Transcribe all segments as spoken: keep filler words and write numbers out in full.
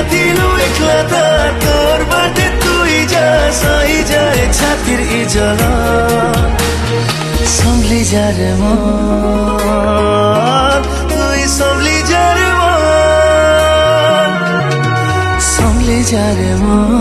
दिनु एक्ला त तोर बाटे तुई जा सही जाए छातिर इजला सम्ली जा रे मन तुई सम्ली जा रे मन सम्ली जा रे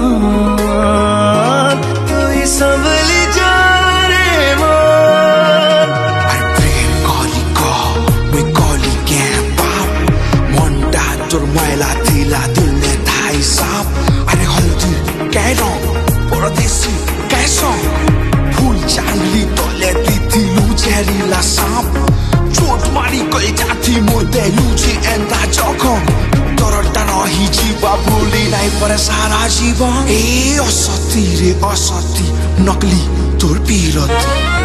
मन तुई सम्ली जा रे मन Ai प्रेम कली क मैं कली क्या पाप मंडा तोर मैला तिला दिलने थाई साप अरे हल्दी कैरो परदेशी कैसो फूल चांगली तोले तिथि लुचेरी ला साप चोट मारी गई जाती मोते लुची एंदा जखम तरटा रही जीवा बोली नहीं पर सारा जीवन ए असती रे असती नकली तोर पीरती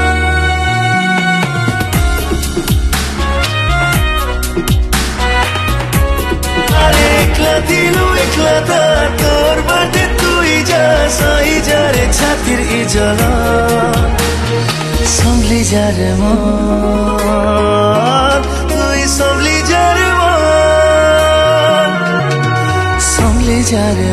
एक्ला दिनु एक्ला त तोर बाटे तुई जा सही जा रे छातिर इजला सम्ली जा रे मन तुई सम्ली जा रे मन सम्ली जा रे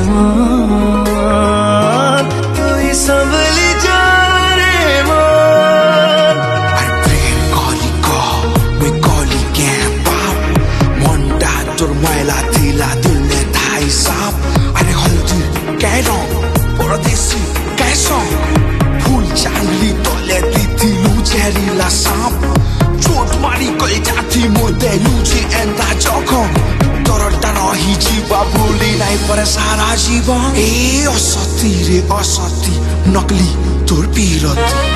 मन तुई सम्ली जा रे मन Ai प्रेम कली क मैं कली क्या पाप मंडा तोर मैला तिला दिलने थाई साप अरे हल्दी कैरो परदेशी कैसो फूल चांगली तोले तिथि लुचेरी ला साप चोट मारी गई जाती मोते लुची एंदा जखम तरटा रही जीवा बोली नहीं पर सारा जीवन ए असती रे असती नकली तोर पीरती